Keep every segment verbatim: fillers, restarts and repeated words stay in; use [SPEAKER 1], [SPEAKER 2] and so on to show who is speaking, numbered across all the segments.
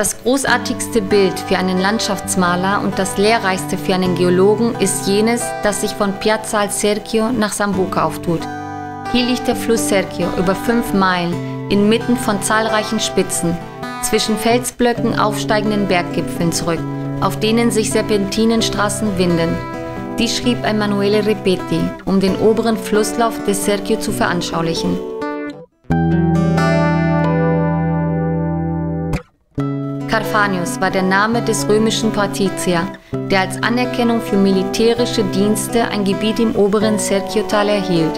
[SPEAKER 1] Das großartigste Bild für einen Landschaftsmaler und das lehrreichste für einen Geologen ist jenes, das sich von Piazza al Cerchio nach Sambuca auftut. Hier liegt der Fluss Cerchio über fünf Meilen inmitten von zahlreichen Spitzen, zwischen Felsblöcken aufsteigenden Berggipfeln zurück, auf denen sich Serpentinenstraßen winden. Dies schrieb Emanuele Repetti, um den oberen Flusslauf des Cerchio zu veranschaulichen. Carfanius war der Name des römischen Patrizier, der als Anerkennung für militärische Dienste ein Gebiet im oberen Cerchio-Tal erhielt.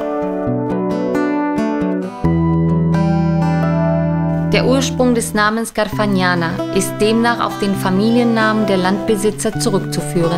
[SPEAKER 1] Der Ursprung des Namens Garfagnana ist demnach auf den Familiennamen der Landbesitzer zurückzuführen.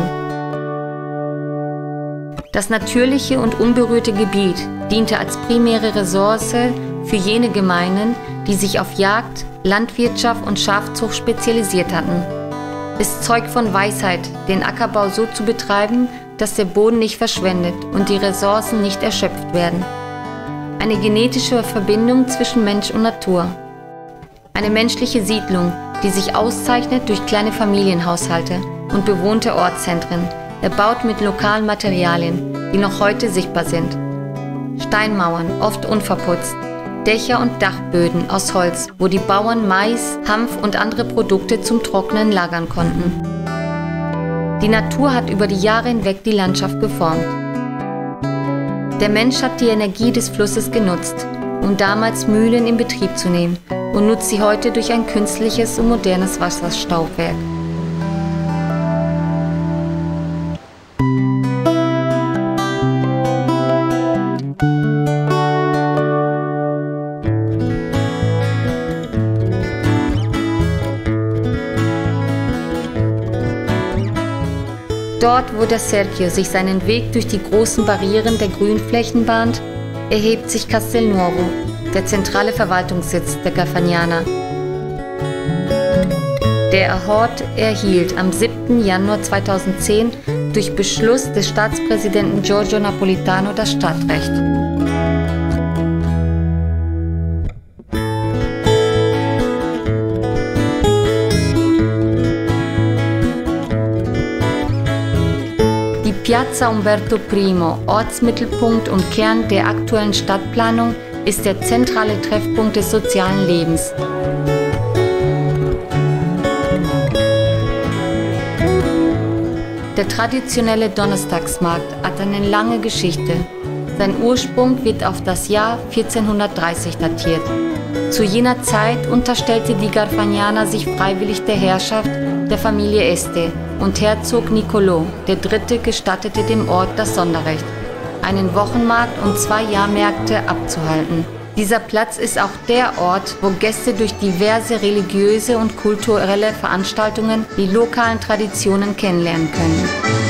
[SPEAKER 1] Das natürliche und unberührte Gebiet diente als primäre Ressource für jene Gemeinden, die sich auf Jagd, Landwirtschaft und Schafzucht spezialisiert hatten. Es zeugt von Weisheit, den Ackerbau so zu betreiben, dass der Boden nicht verschwendet und die Ressourcen nicht erschöpft werden. Eine genetische Verbindung zwischen Mensch und Natur. Eine menschliche Siedlung, die sich auszeichnet durch kleine Familienhaushalte und bewohnte Ortszentren, erbaut mit lokalen Materialien, die noch heute sichtbar sind. Steinmauern, oft unverputzt, Dächer und Dachböden aus Holz, wo die Bauern Mais, Hanf und andere Produkte zum Trocknen lagern konnten. Die Natur hat über die Jahre hinweg die Landschaft geformt. Der Mensch hat die Energie des Flusses genutzt, um damals Mühlen in Betrieb zu nehmen und nutzt sie heute durch ein künstliches und modernes Wasserstaubwerk. Dort, wo der Cerchio sich seinen Weg durch die großen Barrieren der Grünflächen bahnt, erhebt sich Castelnuovo, der zentrale Verwaltungssitz der Garfagnana. Der Ort erhielt am siebten Januar zweitausendzehn durch Beschluss des Staatspräsidenten Giorgio Napolitano das Stadtrecht. Piazza Umberto Primo, Ortsmittelpunkt und Kern der aktuellen Stadtplanung, ist der zentrale Treffpunkt des sozialen Lebens. Der traditionelle Donnerstagsmarkt hat eine lange Geschichte. Sein Ursprung wird auf das Jahr vierzehnhundertdreißig datiert. Zu jener Zeit unterstellte die Garfagnana sich freiwillig der Herrschaft der Familie Este und Herzog Niccolò der Dritte gestattete dem Ort das Sonderrecht, einen Wochenmarkt und zwei Jahrmärkte abzuhalten. Dieser Platz ist auch der Ort, wo Gäste durch diverse religiöse und kulturelle Veranstaltungen die lokalen Traditionen kennenlernen können.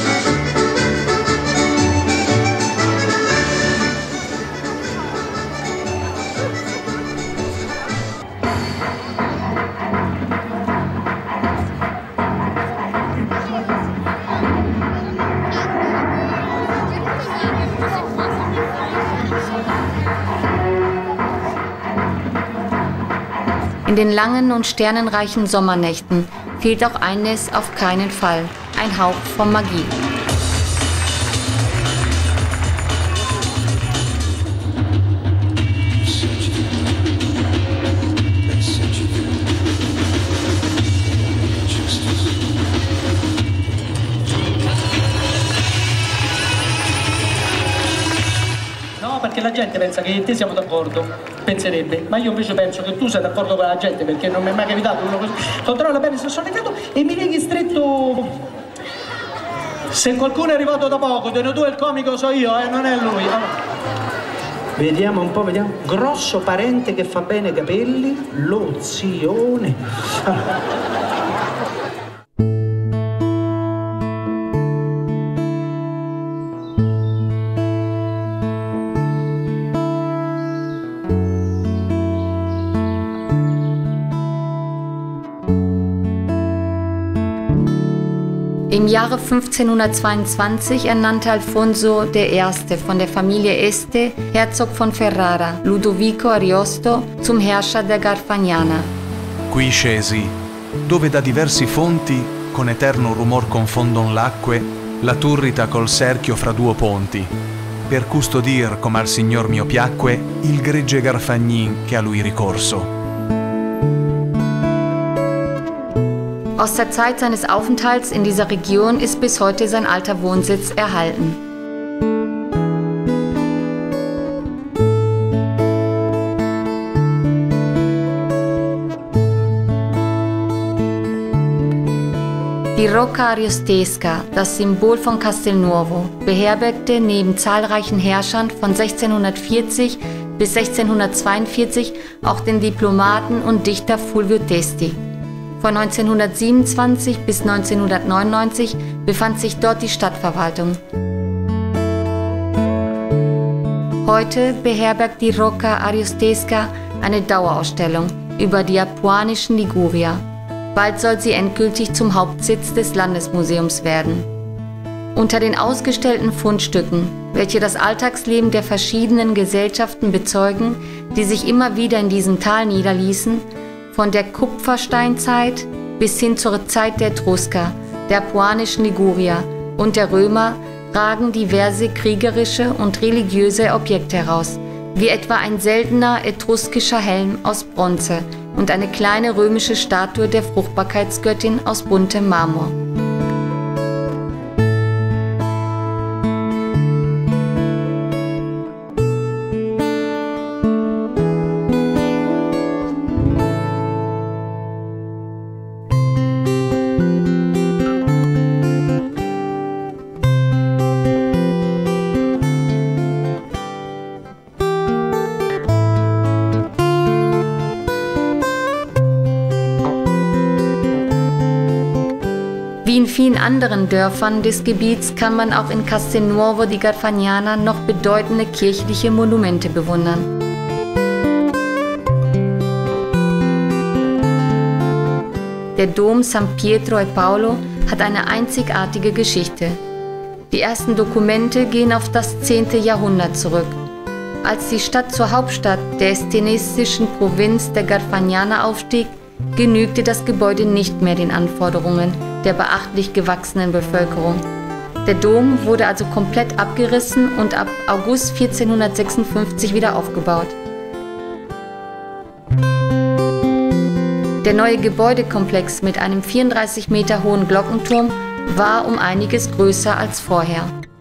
[SPEAKER 1] In den langen und sternenreichen Sommernächten fehlt auch eines auf keinen Fall: ein Hauch von Magie.
[SPEAKER 2] Perché la gente pensa che te siamo d'accordo, penserebbe, ma io invece penso che tu sei d'accordo con la gente, perché non mi è mai capitato uno così. Controlla bene se sono legato e mi leghi stretto. Se qualcuno è arrivato da poco, te ne due il comico so io, eh, non è lui. Allora. Vediamo un po', vediamo. Grosso parente che fa bene i capelli, lozione. Allora.
[SPEAKER 1] Im Jahre fünfzehnhundertzweiundzwanzig ernannte Alfonso der Erste von der Familie Este, Herzog von Ferrara, Ludovico Ariosto zum Herrscher der Garfagnana.
[SPEAKER 3] Qui scesi dove da diversi fonti, con eterno rumor confondon l'acque, la turrita col cerchio fra duo ponti, per custodir, come al Signor mio piacque, il gregge Garfagnin che a lui ricorso.
[SPEAKER 1] Aus der Zeit seines Aufenthalts in dieser Region ist bis heute sein alter Wohnsitz erhalten. Die Rocca Ariostesca, das Symbol von Castelnuovo, beherbergte neben zahlreichen Herrschern von sechzehnhundertvierzig bis sechzehnhundertzweiundvierzig auch den Diplomaten und Dichter Fulvio Testi. Von neunzehnhundertsiebenundzwanzig bis neunzehnhundertneunundneunzig befand sich dort die Stadtverwaltung. Heute beherbergt die Rocca Ariostesca eine Dauerausstellung über die apuanischen Ligurier. Bald soll sie endgültig zum Hauptsitz des Landesmuseums werden. Unter den ausgestellten Fundstücken, welche das Alltagsleben der verschiedenen Gesellschaften bezeugen, die sich immer wieder in diesem Tal niederließen, von der Kupfersteinzeit bis hin zur Zeit der Etrusker, der apuanischen Ligurier und der Römer, ragen diverse kriegerische und religiöse Objekte heraus, wie etwa ein seltener etruskischer Helm aus Bronze und eine kleine römische Statue der Fruchtbarkeitsgöttin aus buntem Marmor. Wie in vielen anderen Dörfern des Gebiets kann man auch in Castelnuovo di Garfagnana noch bedeutende kirchliche Monumente bewundern. Der Dom San Pietro e Paolo hat eine einzigartige Geschichte. Die ersten Dokumente gehen auf das zehnte Jahrhundert zurück. Als die Stadt zur Hauptstadt der estenesischen Provinz der Garfagnana aufstieg, genügte das Gebäude nicht mehr den Anforderungen der beachtlich gewachsenen Bevölkerung. Der Dom wurde also komplett abgerissen und ab August vierzehnhundertsechsundfünfzig wieder aufgebaut. Der neue Gebäudekomplex mit einem vierunddreißig Meter hohen Glockenturm war um einiges größer als vorher.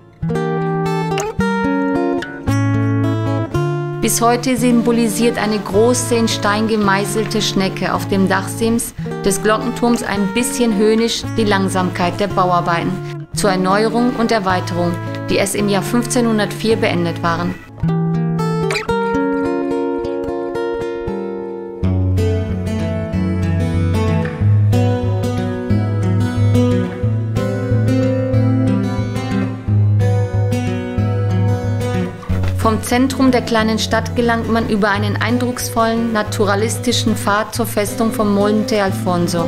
[SPEAKER 1] Bis heute symbolisiert eine große in Stein gemeißelte Schnecke auf dem Dachsims des Glockenturms ein bisschen höhnisch die Langsamkeit der Bauarbeiten zur Erneuerung und Erweiterung, die erst im Jahr fünfzehnhundertvier beendet waren. Vom Zentrum der kleinen Stadt gelangt man über einen eindrucksvollen, naturalistischen Pfad zur Festung von Monte Alfonso.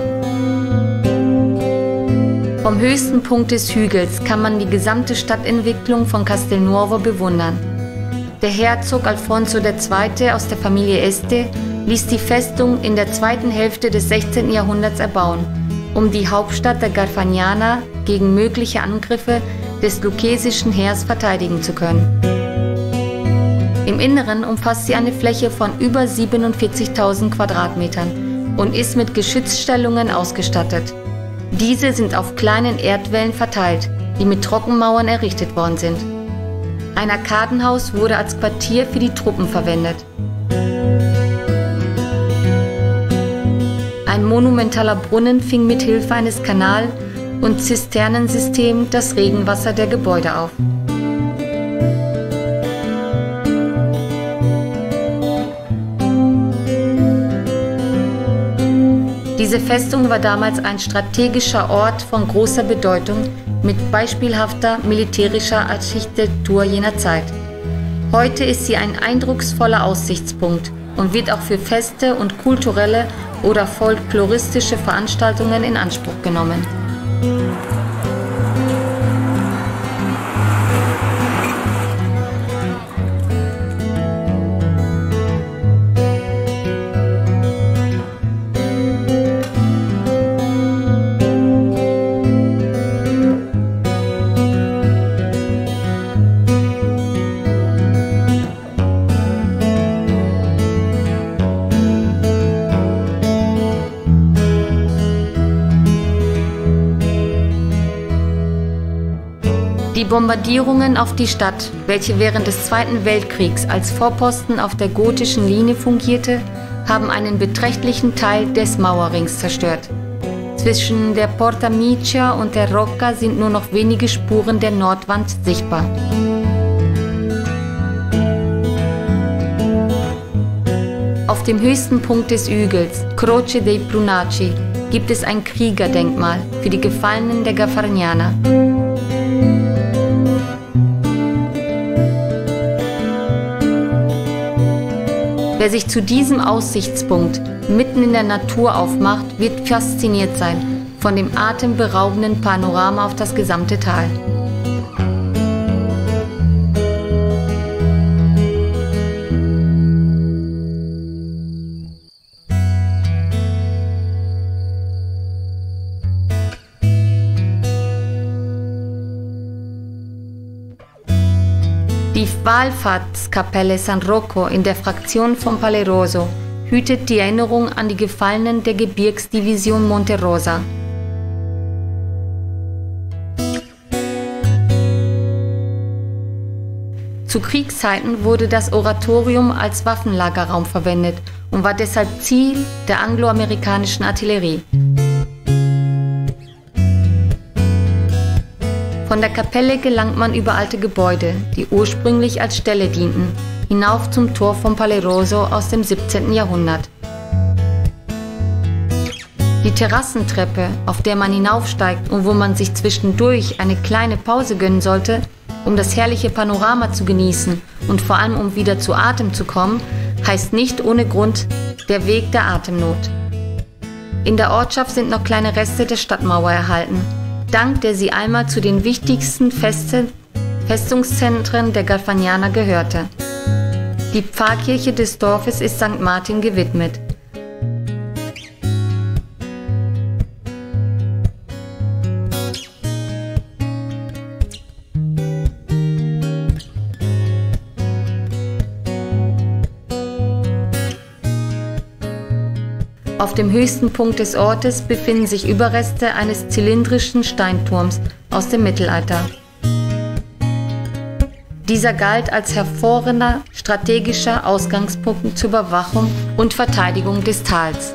[SPEAKER 1] Vom höchsten Punkt des Hügels kann man die gesamte Stadtentwicklung von Castelnuovo bewundern. Der Herzog Alfonso der Zweite aus der Familie Este ließ die Festung in der zweiten Hälfte des sechzehnten Jahrhunderts erbauen, um die Hauptstadt der Garfagnana gegen mögliche Angriffe des lucchesischen Heers verteidigen zu können. Im Inneren umfasst sie eine Fläche von über siebenundvierzigtausend Quadratmetern und ist mit Geschützstellungen ausgestattet. Diese sind auf kleinen Erdwällen verteilt, die mit Trockenmauern errichtet worden sind. Ein Arkadenhaus wurde als Quartier für die Truppen verwendet. Ein monumentaler Brunnen fing mit Hilfe eines Kanal- und Zisternensystems das Regenwasser der Gebäude auf. Diese Festung war damals ein strategischer Ort von großer Bedeutung mit beispielhafter militärischer Architektur jener Zeit. Heute ist sie ein eindrucksvoller Aussichtspunkt und wird auch für Feste und kulturelle oder folkloristische Veranstaltungen in Anspruch genommen. Die Bombardierungen auf die Stadt, welche während des Zweiten Weltkriegs als Vorposten auf der gotischen Linie fungierte, haben einen beträchtlichen Teil des Mauerrings zerstört. Zwischen der Porta Amicia und der Rocca sind nur noch wenige Spuren der Nordwand sichtbar. Auf dem höchsten Punkt des Hügels, Croce dei Prunaci, gibt es ein Kriegerdenkmal für die Gefallenen der Garfagnana. Wer sich zu diesem Aussichtspunkt mitten in der Natur aufmacht, wird fasziniert sein von dem atemberaubenden Panorama auf das gesamte Tal. Die Wallfahrtskapelle San Rocco in der Fraktion von Palleroso hütet die Erinnerung an die Gefallenen der Gebirgsdivision Monte Rosa. Zu Kriegszeiten wurde das Oratorium als Waffenlagerraum verwendet und war deshalb Ziel der angloamerikanischen Artillerie. Von der Kapelle gelangt man über alte Gebäude, die ursprünglich als Ställe dienten, hinauf zum Tor von Palleroso aus dem siebzehnten Jahrhundert. Die Terrassentreppe, auf der man hinaufsteigt und wo man sich zwischendurch eine kleine Pause gönnen sollte, um das herrliche Panorama zu genießen und vor allem um wieder zu Atem zu kommen, heißt nicht ohne Grund der Weg der Atemnot. In der Ortschaft sind noch kleine Reste der Stadtmauer erhalten, dank der sie einmal zu den wichtigsten Feste, Festungszentren der Garfagnana gehörte. Die Pfarrkirche des Dorfes ist Sankt Martin gewidmet. Auf dem höchsten Punkt des Ortes befinden sich Überreste eines zylindrischen Steinturms aus dem Mittelalter. Dieser galt als hervorragender strategischer Ausgangspunkt zur Überwachung und Verteidigung des Tals.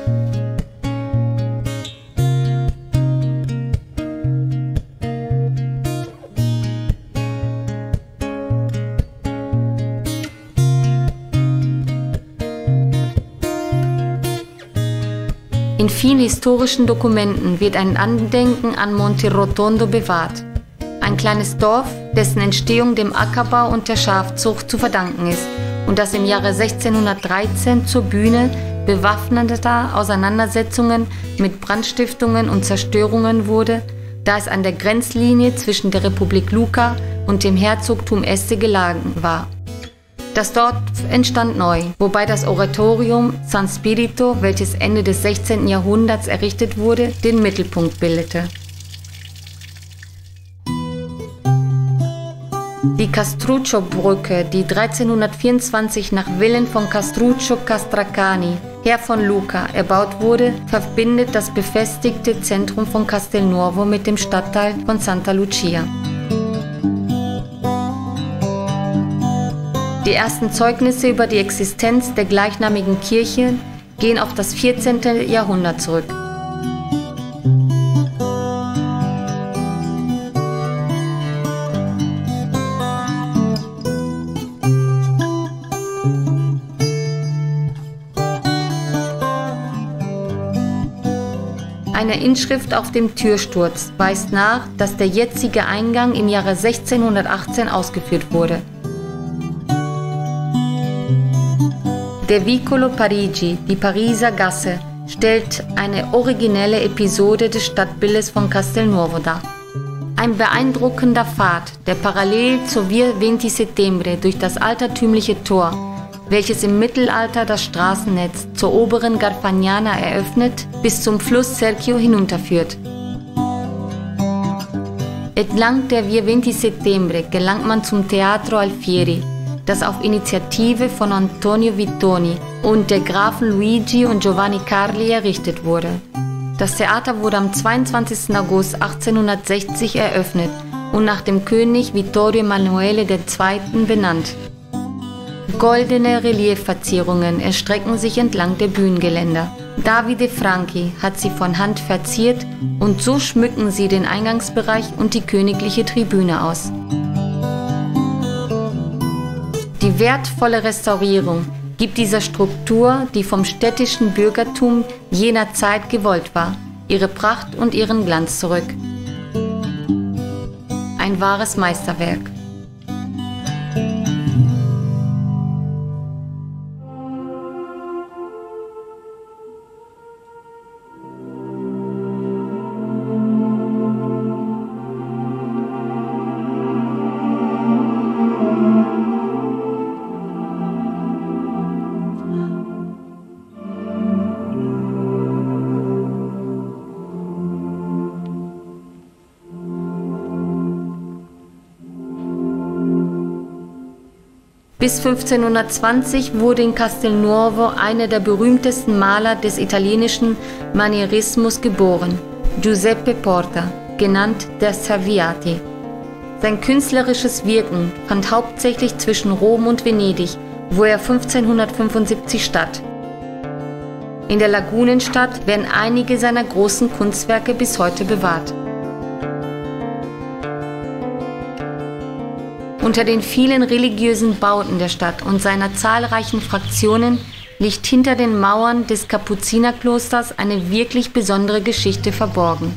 [SPEAKER 1] In vielen historischen Dokumenten wird ein Andenken an Monte Rotondo bewahrt. Ein kleines Dorf, dessen Entstehung dem Ackerbau und der Schafzucht zu verdanken ist und das im Jahre sechzehnhundertdreizehn zur Bühne bewaffneter Auseinandersetzungen mit Brandstiftungen und Zerstörungen wurde, da es an der Grenzlinie zwischen der Republik Lucca und dem Herzogtum Este gelegen war. Das Dorf entstand neu, wobei das Oratorium San Spirito, welches Ende des sechzehnten Jahrhunderts errichtet wurde, den Mittelpunkt bildete. Die Castruccio-Brücke, die dreizehnhundertvierundzwanzig nach Willen von Castruccio Castracani, Herr von Lucca, erbaut wurde, verbindet das befestigte Zentrum von Castelnuovo mit dem Stadtteil von Santa Lucia. Die ersten Zeugnisse über die Existenz der gleichnamigen Kirche gehen auf das vierzehnte Jahrhundert zurück. Eine Inschrift auf dem Türsturz weist nach, dass der jetzige Eingang im Jahre sechzehnhundertachtzehn ausgeführt wurde. Der Vicolo Parigi, die Pariser Gasse, stellt eine originelle Episode des Stadtbildes von Castelnuovo dar. Ein beeindruckender Pfad, der parallel zur Via venti Settembre durch das altertümliche Tor, welches im Mittelalter das Straßennetz zur oberen Garfagnana eröffnet, bis zum Fluss Serchio hinunterführt. Entlang der Via venti Settembre gelangt man zum Teatro Alfieri, das auf Initiative von Antonio Vittoni und der Grafen Luigi und Giovanni Carli errichtet wurde. Das Theater wurde am zweiundzwanzigsten August achtzehnhundertsechzig eröffnet und nach dem König Vittorio Emanuele der Zweite benannt. Goldene Reliefverzierungen erstrecken sich entlang der Bühnengeländer. Davide Franchi hat sie von Hand verziert und so schmücken sie den Eingangsbereich und die königliche Tribüne aus. Die wertvolle Restaurierung gibt dieser Struktur, die vom städtischen Bürgertum jener Zeit gewollt war, ihre Pracht und ihren Glanz zurück. Ein wahres Meisterwerk. Bis fünfzehnhundertzwanzig wurde in Castelnuovo einer der berühmtesten Maler des italienischen Manierismus geboren, Giuseppe Porta, genannt der Salviati. Sein künstlerisches Wirken fand hauptsächlich zwischen Rom und Venedig, wo er fünfzehnhundertfünfundsiebzig statt. In der Lagunenstadt werden einige seiner großen Kunstwerke bis heute bewahrt. Unter den vielen religiösen Bauten der Stadt und seiner zahlreichen Fraktionen liegt hinter den Mauern des Kapuzinerklosters eine wirklich besondere Geschichte verborgen.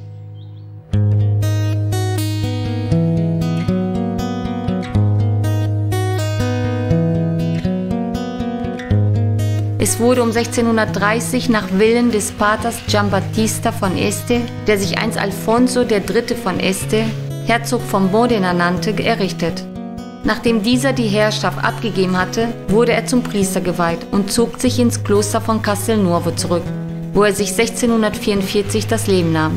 [SPEAKER 1] Es wurde um sechzehnhundertdreißig nach Willen des Paters Giambattista von Este, der sich einst Alfonso der Dritte von Este, Herzog von Modena nannte, errichtet. Nachdem dieser die Herrschaft abgegeben hatte, wurde er zum Priester geweiht und zog sich ins Kloster von Castelnuovo zurück, wo er sich sechzehnhundertvierundvierzig das Leben nahm.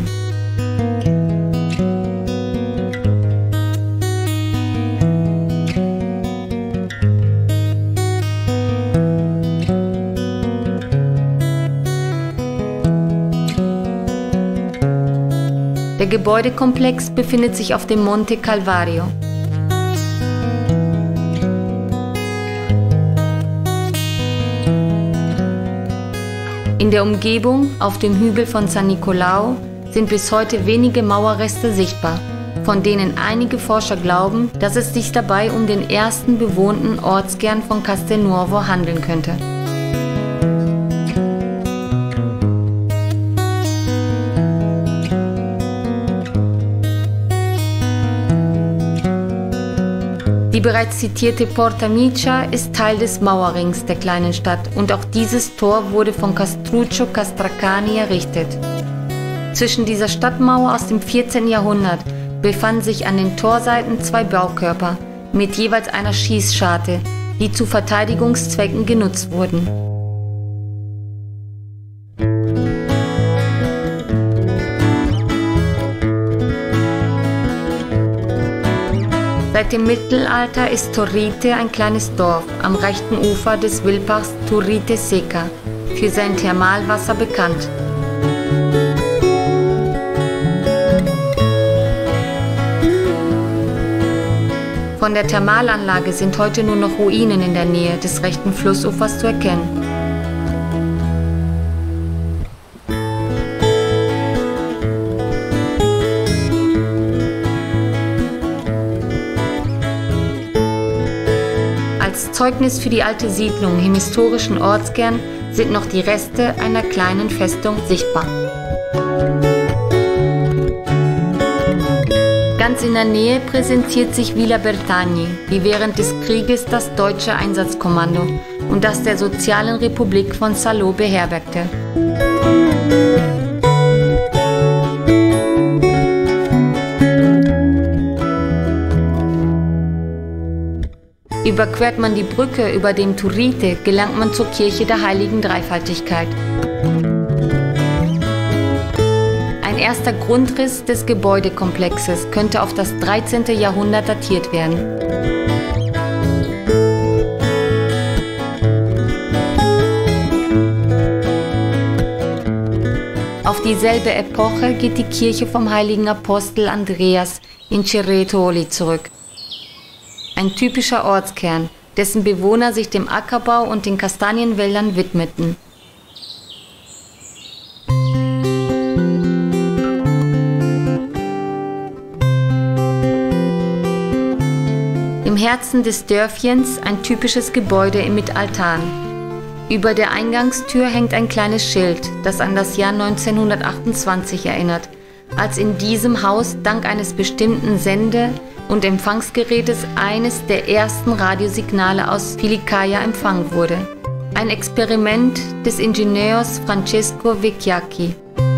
[SPEAKER 1] Der Gebäudekomplex befindet sich auf dem Monte Calvario. In der Umgebung, auf dem Hügel von San Nicolao, sind bis heute wenige Mauerreste sichtbar, von denen einige Forscher glauben, dass es sich dabei um den ersten bewohnten Ortskern von Castelnuovo handeln könnte. Die bereits zitierte Porta Amicia ist Teil des Mauerrings der kleinen Stadt und auch dieses Tor wurde von Castruccio Castracani errichtet. Zwischen dieser Stadtmauer aus dem vierzehnten Jahrhundert befanden sich an den Torseiten zwei Baukörper mit jeweils einer Schießscharte, die zu Verteidigungszwecken genutzt wurden. Seit dem Mittelalter ist Torrite ein kleines Dorf am rechten Ufer des Wildbachs Torrite Secca, für sein Thermalwasser bekannt. Von der Thermalanlage sind heute nur noch Ruinen in der Nähe des rechten Flussufers zu erkennen. Als Zeugnis für die alte Siedlung im historischen Ortskern sind noch die Reste einer kleinen Festung sichtbar. Ganz in der Nähe präsentiert sich Villa Bertagni, wie während des Krieges das deutsche Einsatzkommando und das der Sozialen Republik von Salò beherbergte. Überquert man die Brücke über dem Torrite, gelangt man zur Kirche der Heiligen Dreifaltigkeit. Ein erster Grundriss des Gebäudekomplexes könnte auf das dreizehnte Jahrhundert datiert werden. Auf dieselbe Epoche geht die Kirche vom heiligen Apostel Andreas in Cerretoli zurück. Ein typischer Ortskern, dessen Bewohner sich dem Ackerbau und den Kastanienwäldern widmeten. Im Herzen des Dörfchens ein typisches Gebäude mit Altan. Über der Eingangstür hängt ein kleines Schild, das an das Jahr neunzehnhundertachtundzwanzig erinnert, als in diesem Haus dank eines bestimmten Sende- und Empfangsgerätes eines der ersten Radiosignale aus Filicaia empfangen wurde. Ein Experiment des Ingenieurs Francesco Vecchiacchi.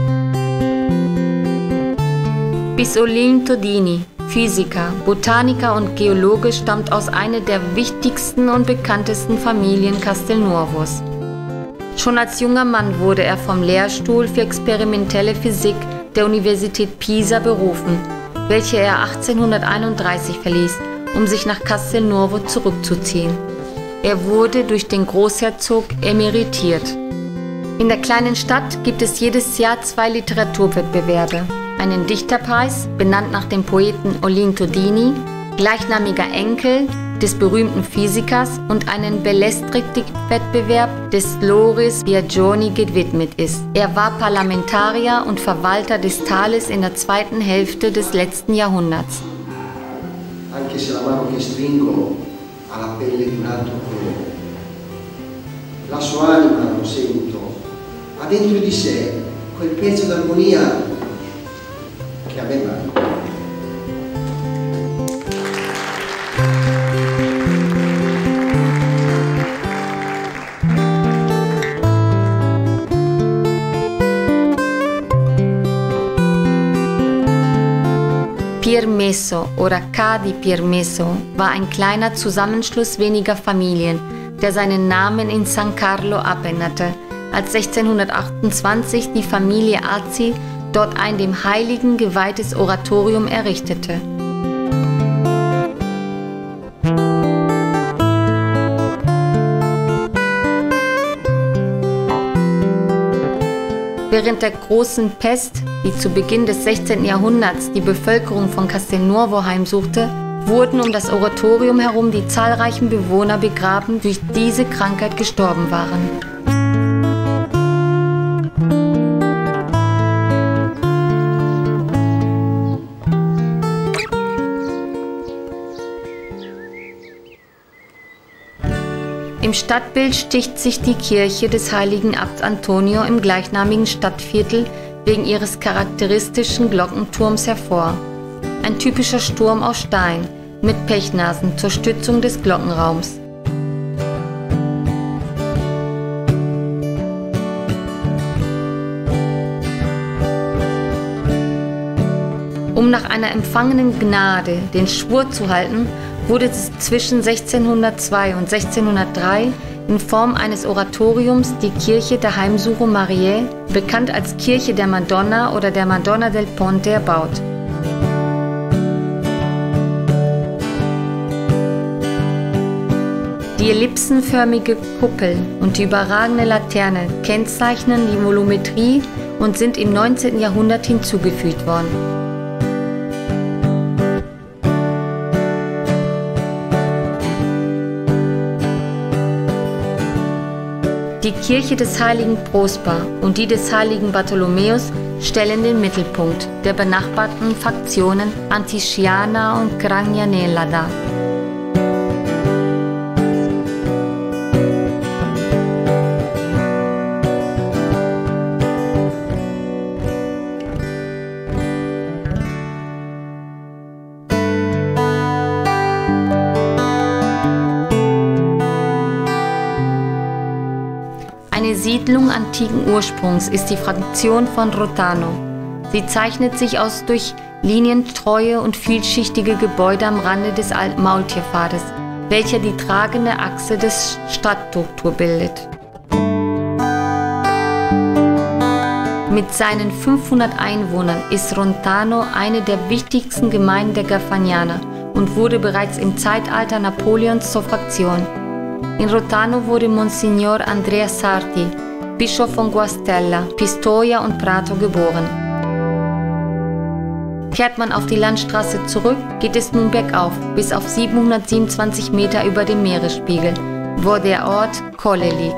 [SPEAKER 1] Pisolin Todini, Physiker, Botaniker und Geologe, stammt aus einer der wichtigsten und bekanntesten Familien Castelnuovos. Schon als junger Mann wurde er vom Lehrstuhl für experimentelle Physik der Universität Pisa berufen, welche er achtzehnhunderteinunddreißig verließ, um sich nach Castelnuovo zurückzuziehen. Er wurde durch den Großherzog emeritiert. In der kleinen Stadt gibt es jedes Jahr zwei Literaturwettbewerbe. Einen Dichterpreis, benannt nach dem Poeten Ollin Todini, gleichnamiger Enkel des berühmten Physikers, und einen Belletristik-Wettbewerb des Loris Biagioni gewidmet ist. Er war Parlamentarier und Verwalter des Tales in der zweiten Hälfte des letzten Jahrhunderts.
[SPEAKER 4] Anche se la mano che stringo ha la pelle di un altro colore, la sua anima, lo sento, ha dentro di sé quel pezzo d'armonia che a me manca.
[SPEAKER 1] Piermesso oder Ca di Piermesso war ein kleiner Zusammenschluss weniger Familien, der seinen Namen in San Carlo abänderte, als sechzehnhundertachtundzwanzig die Familie Azzi dort ein dem Heiligen geweihtes Oratorium errichtete. Während der großen Pest, die zu Beginn des sechzehnten Jahrhunderts die Bevölkerung von Castelnuovo heimsuchte, wurden um das Oratorium herum die zahlreichen Bewohner begraben, die durch diese Krankheit gestorben waren. Im Stadtbild sticht sich die Kirche des heiligen Abt Antonio im gleichnamigen Stadtviertel wegen ihres charakteristischen Glockenturms hervor. Ein typischer Sturm aus Stein mit Pechnasen zur Stützung des Glockenraums. Um nach einer empfangenen Gnade den Schwur zu halten, wurde zwischen sechzehnhundertzwei und sechzehnhundertdrei in Form eines Oratoriums die Kirche der Heimsuchung Mariae, bekannt als Kirche der Madonna oder der Madonna del Ponte, erbaut. Die ellipsenförmige Kuppel und die überragende Laterne kennzeichnen die Volumetrie und sind im neunzehnten Jahrhundert hinzugefügt worden. Die Kirche des heiligen Prosper und die des heiligen Bartholomäus stellen den Mittelpunkt der benachbarten Faktionen Antisciana und Gragnanella dar. Eine Siedlung antiken Ursprungs ist die Fraktion von Rottano. Sie zeichnet sich aus durch linientreue und vielschichtige Gebäude am Rande des alten Maultierpfades, welcher die tragende Achse des Stadtstruktur bildet. Mit seinen fünfhundert Einwohnern ist Rottano eine der wichtigsten Gemeinden der Garfagnana und wurde bereits im Zeitalter Napoleons zur Fraktion. In Rottano wurde Monsignor Andrea Sarti, Bischof von Guastella, Pistoia und Prato geboren. Kehrt man auf die Landstraße zurück, geht es nun bergauf, bis auf siebenhundertsiebenundzwanzig Meter über dem Meeresspiegel, wo der Ort Colle liegt.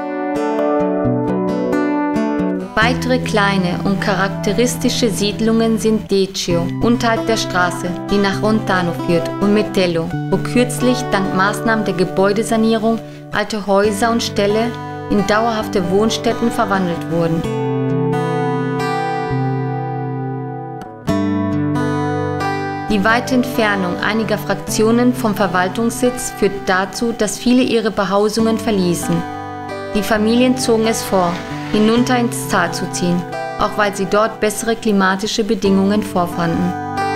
[SPEAKER 1] Weitere kleine und charakteristische Siedlungen sind Deccio, unterhalb der Straße, die nach Rontano führt, und Metello, wo kürzlich dank Maßnahmen der Gebäudesanierung alte Häuser und Ställe in dauerhafte Wohnstätten verwandelt wurden. Die weite Entfernung einiger Fraktionen vom Verwaltungssitz führt dazu, dass viele ihre Behausungen verließen. Die Familien zogen es vor, hinunter ins Tal zu ziehen, auch weil sie dort bessere klimatische Bedingungen vorfanden.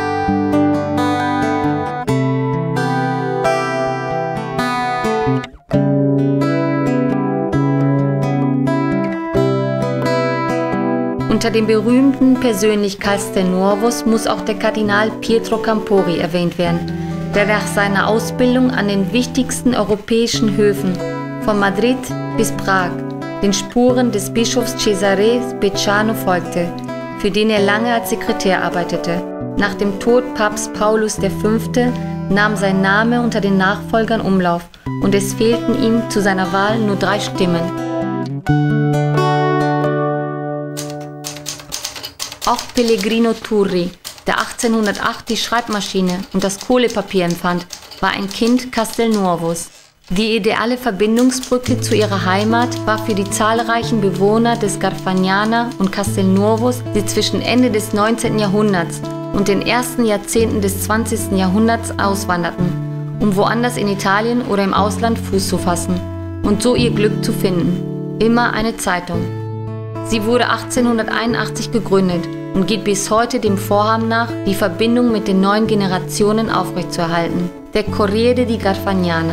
[SPEAKER 1] Unter den berühmten Persönlich Castelnuovos muss auch der Kardinal Pietro Campori erwähnt werden, der nach seiner Ausbildung an den wichtigsten europäischen Höfen von Madrid bis Prag den Spuren des Bischofs Cesare Speciano folgte, für den er lange als Sekretär arbeitete. Nach dem Tod Papst Paulus der Fünfte nahm sein Name unter den Nachfolgern Umlauf und es fehlten ihm zu seiner Wahl nur drei Stimmen. Auch Pellegrino Turri, der achtzehnhundertacht die Schreibmaschine und das Kohlepapier erfand, war ein Kind Castelnuovos. Die ideale Verbindungsbrücke zu ihrer Heimat war für die zahlreichen Bewohner des Garfagnana und Castelnuovos, die zwischen Ende des neunzehnten Jahrhunderts und den ersten Jahrzehnten des zwanzigsten Jahrhunderts auswanderten, um woanders in Italien oder im Ausland Fuß zu fassen und so ihr Glück zu finden. Immer eine Zeitung. Sie wurde achtzehnhunderteinundachtzig gegründet und geht bis heute dem Vorhaben nach, die Verbindung mit den neuen Generationen aufrechtzuerhalten. Der Corriere di Garfagnana.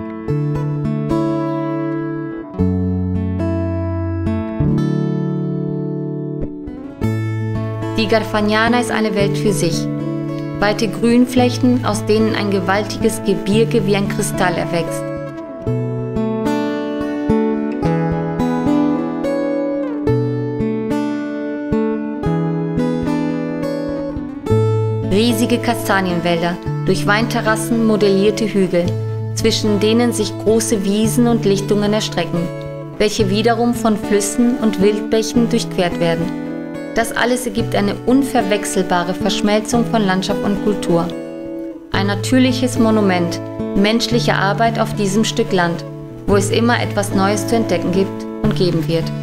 [SPEAKER 1] Die Garfagnana ist eine Welt für sich. Weite Grünflächen, aus denen ein gewaltiges Gebirge wie ein Kristall erwächst. Riesige Kastanienwälder, durch Weinterrassen modellierte Hügel, zwischen denen sich große Wiesen und Lichtungen erstrecken, welche wiederum von Flüssen und Wildbächen durchquert werden. Das alles ergibt eine unverwechselbare Verschmelzung von Landschaft und Kultur. Ein natürliches Monument menschlicher Arbeit auf diesem Stück Land, wo es immer etwas Neues zu entdecken gibt und geben wird.